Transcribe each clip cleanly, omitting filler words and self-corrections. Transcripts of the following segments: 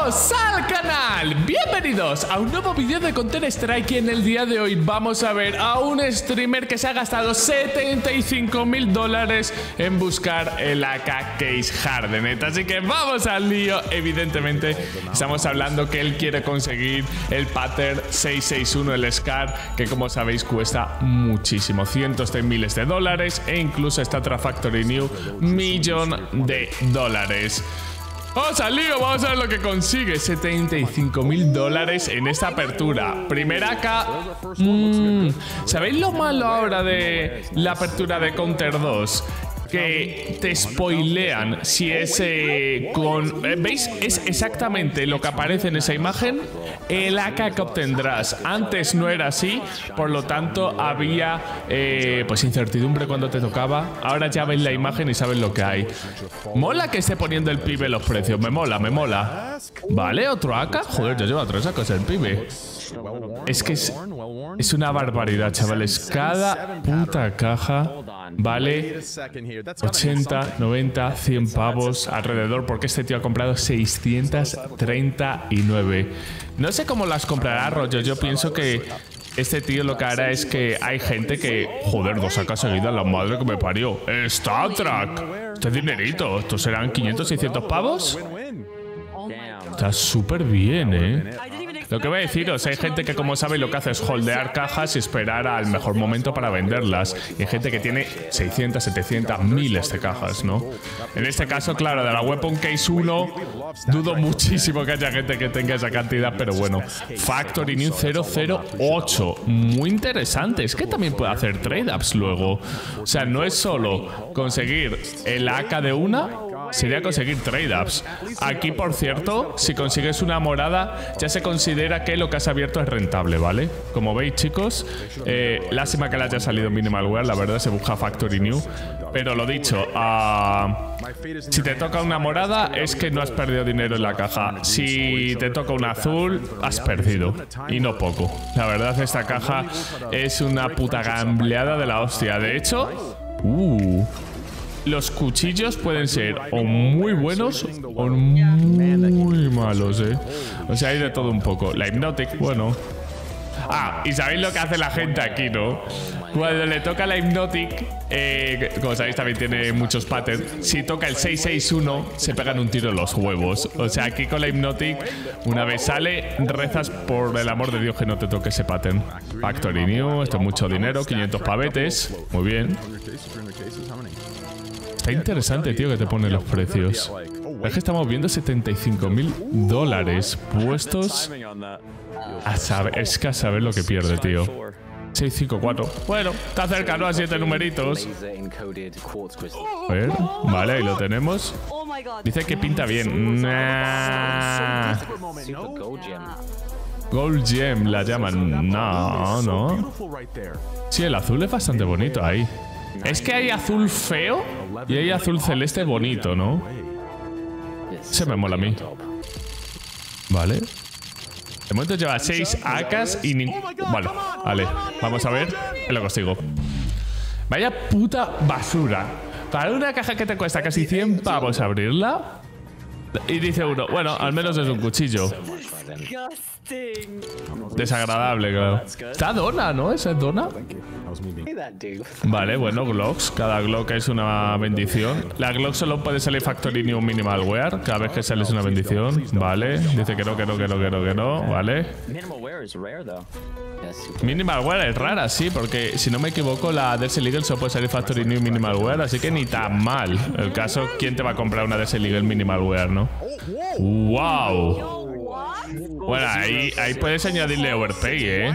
Bienvenidos al canal, bienvenidos a un nuevo vídeo de Counter Strike. Y en el día de hoy vamos a ver a un streamer que se ha gastado $75.000 en buscar el AK Case Hardened. Así que vamos al lío. Evidentemente estamos hablando que él quiere conseguir el pattern 661, el SCAR, que como sabéis cuesta muchísimo, cientos de miles de dólares, e incluso está tras Factory New $1.000.000. Vamos al lío, vamos a ver lo que consigue. $75.000 en esta apertura. Primera AK. ¿Sabéis lo malo ahora de la apertura de Counter 2? Que te spoilean si es con... ¿Veis? Es exactamente lo que aparece en esa imagen, el AK que obtendrás. Antes no era así, por lo tanto había pues incertidumbre cuando te tocaba. Ahora ya veis la imagen y sabes lo que hay. Mola que esté poniendo el pibe los precios, me mola, me mola. Vale, otro AK. Joder, ya lleva 3 AKs el pibe. Es que es una barbaridad, chavales. Cada puta caja vale 80, 90, 100 pavos alrededor, porque este tío ha comprado 639. No sé cómo las comprará, rollo. Yo pienso que este tío lo que hará es que hay gente que... Joder, 2 AK seguidas, la madre que me parió. Star Trek. Este dinerito. ¿Estos serán 500, 600 pavos? Está súper bien, Lo que voy a deciros, hay gente que, como sabéis, lo que hace es holdear cajas y esperar al mejor momento para venderlas. Y hay gente que tiene 600, 700, miles de cajas, ¿no? En este caso, claro, de la Weapon Case 1, dudo muchísimo que haya gente que tenga esa cantidad, pero bueno. Factory New 008. Muy interesante. Es que también puede hacer trade-ups luego. O sea, no es solo conseguir el AK de una, sería conseguir trade-ups. Aquí, por cierto, si consigues una morada, ya se considera que lo que has abierto es rentable, ¿vale? Como veis, chicos, lástima que le haya salido Minimal Wear, la verdad, se busca Factory New. Pero lo dicho, si te toca una morada, es que no has perdido dinero en la caja. Si te toca un azul, has perdido. Y no poco. La verdad, esta caja es una puta gambleada de la hostia. De hecho, los cuchillos pueden ser o muy buenos o muy malos, O sea, hay de todo un poco. La Hypnotic, bueno. Y sabéis lo que hace la gente aquí, ¿no? Cuando le toca la Hypnotic, como sabéis, también tiene muchos patterns. Si toca el 661, se pegan un tiro en los huevos. O sea, aquí con la Hypnotic, una vez sale, rezas por el amor de Dios que no te toque ese pattern. Factory New, esto es mucho dinero, 500 pavetes. Muy bien. Está interesante, tío, que te pone los precios. Es que estamos viendo $75.000 puestos a saber. Es que a saber lo que pierde, tío. 654. Bueno, está cerca, ¿no? A 7 numeritos. A ver, vale, ahí lo tenemos. Dice que pinta bien. Gold Gem la llaman. No. Sí, el azul es bastante bonito ahí. Es que hay azul feo y hay azul celeste bonito, ¿no? Se me mola a mí. Vale. De momento lleva 6 AKs y Vale, vamos a ver qué lo consigo. Vaya puta basura. Para una caja que te cuesta casi 100 pavos abrirla. Y dice uno, bueno, al menos es un cuchillo. Desagradable, claro. Está Dona, ¿no? ¿Esa es Dona? Vale, bueno, Glocks. Cada Glock es una bendición. La Glock solo puede salir Factory New Minimal Wear. Cada vez que sale es una bendición. Vale. Dice que no. Vale. Minimal Wear es rara, sí, porque si no me equivoco, la Desert Eagle solo puede salir Factory New Minimal Wear, así que ni tan mal. El caso, ¿quién te va a comprar una Desert Eagle Minimal Wear, no? ¡Wow! Bueno, ahí puedes añadirle overpay,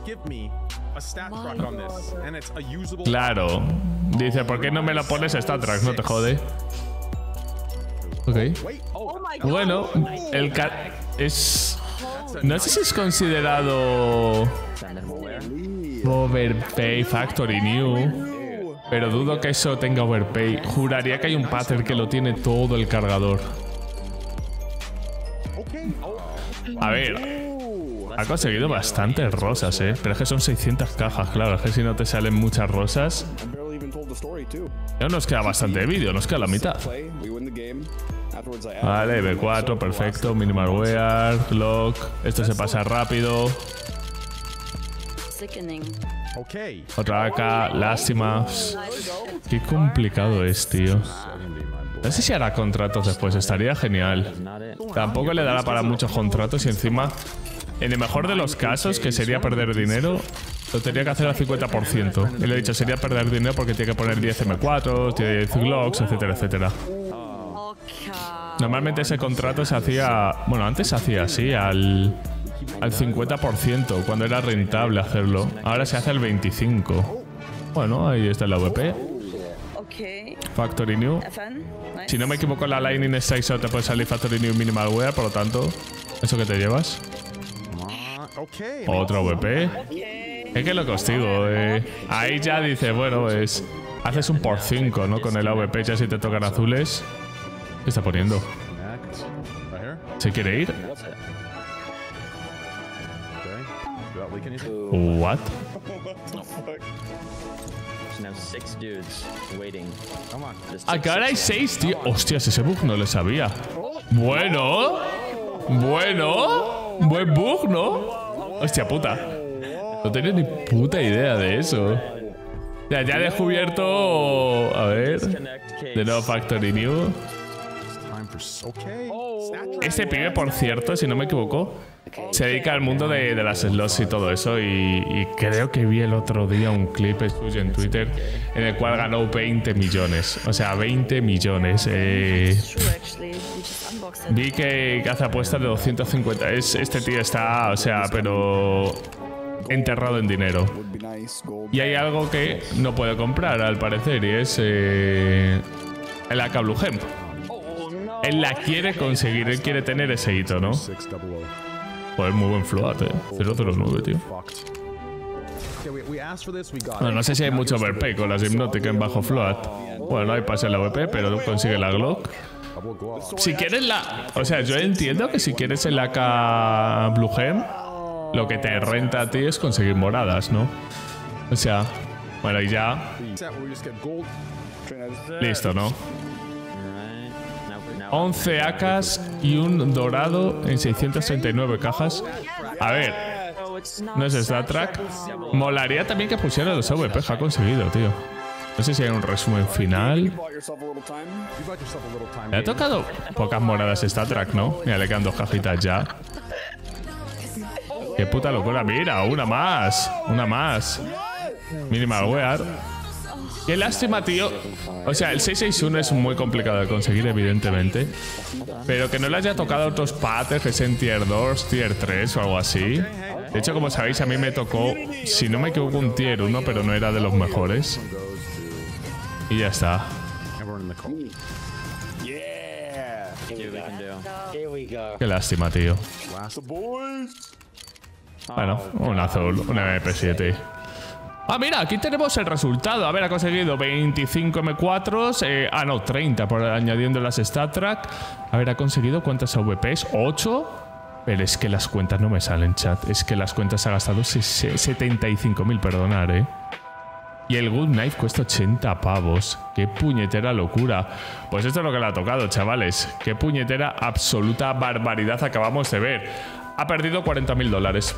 Claro. Dice, ¿por qué no me la pones Star Trek? No te jode. Ok. Bueno, el es... No sé si es considerado overpay Factory New, pero dudo que eso tenga overpay. Juraría que hay un pattern que lo tiene todo el cargador. A ver, ha conseguido bastantes rosas, pero es que son 600 cajas, claro. Es que si no te salen muchas rosas. Ya nos queda bastante vídeo, nos queda la mitad. Vale, B4, perfecto. Minimal wear, Glock. Esto se pasa rápido. Otra AK, lástima. Qué complicado es, tío. No sé si hará contratos después, estaría genial. Tampoco le dará para muchos contratos y encima, en el mejor de los casos, que sería perder dinero, lo tendría que hacer al 50%. Y le he dicho, sería perder dinero porque tiene que poner 10 M4, 10 Glocks, etcétera, etcétera. Normalmente ese contrato se hacía... Bueno, antes se hacía así, al 50%, cuando era rentable hacerlo. Ahora se hace al 25%. Bueno, ahí está la VP. Factory New. Si no me equivoco, la Lightning Strike solo te puede salir Factory New Minimal Wear, por lo tanto, ¿eso que te llevas? Otro VP. Es que lo que os digo, ahí ya dice, bueno, pues haces un por 5, ¿no? Con el AVP, ya si te tocan azules. ¿Qué está poniendo? ¿Se quiere ir? What? Acá ahora hay 6, tío. Hostias, ese bug no le sabía. Bueno. Buen bug, ¿no? Hostia puta. No tenía ni puta idea de eso. Ya he descubierto... A ver. De nuevo Factory New. Este pibe, por cierto, si no me equivoco, se dedica al mundo de las slots y todo eso. Y creo que vi el otro día un clip suyo en Twitter en el cual ganó 20 millones. O sea, 20 millones. Vi que hace apuestas de 250. Este tío está, o sea, pero enterrado en dinero. Y hay algo que no puede comprar, al parecer, y es el AK Blue Gem. Él la quiere conseguir, él quiere tener ese hito, ¿no? Joder, muy buen float, 009, tío. Bueno, no sé si hay mucho overpay con las Hypnotic en bajo float. Bueno, no hay pase en la VP, pero consigue la Glock. Si quieres la... O sea, yo entiendo que si quieres el AK Blue Gem, lo que te renta a ti es conseguir moradas, ¿no? O sea, bueno, y ya... Listo, ¿no? 11 AKs y un dorado en 639 cajas. A ver, no es StatTrak. Molaría también que pusiera los AVP que ha conseguido, tío. No sé si hay un resumen final. Le ha tocado pocas moradas StatTrak, ¿no? Mira, le quedan 2 cajitas ya. Qué puta locura. Mira, una más. Minimal Wear. Qué lástima, tío. O sea, el 661 es muy complicado de conseguir, evidentemente. Pero que no le haya tocado otros patterns que sean Tier 2, Tier 3 o algo así. De hecho, como sabéis, a mí me tocó, si no me equivoco, un Tier 1, pero no era de los mejores. Y ya está. Qué lástima, tío. Bueno, un azul, un MP7. Ah, mira, aquí tenemos el resultado. A ver, ha conseguido 25 M4s. No, 30 por añadiendo las StatTrak. A ver, ha conseguido ¿cuántas AVPs? 8. Pero es que las cuentas no me salen, chat. Es que las cuentas ha gastado 75.000, perdonar, Y el Good Knife cuesta 80 pavos. Qué puñetera locura. Pues esto es lo que le ha tocado, chavales. Qué puñetera absoluta barbaridad acabamos de ver. Ha perdido $40.000.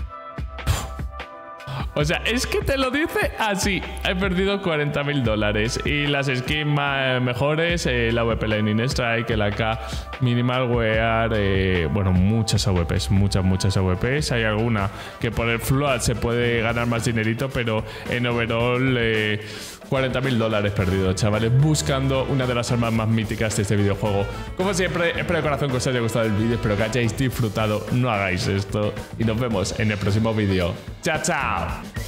O sea, es que te lo dice así. He perdido $40.000. Y las skins mejores, la AVP Lightning Strike, el AK Minimal Wear, bueno, muchas AVPs, muchas AVPs. Hay alguna que por el float se puede ganar más dinerito, pero en overall $40.000 perdidos, chavales, buscando una de las armas más míticas de este videojuego. Como siempre, espero de corazón que os haya gustado el vídeo, espero que hayáis disfrutado. No hagáis esto y nos vemos en el próximo vídeo. ¡Chao, chao!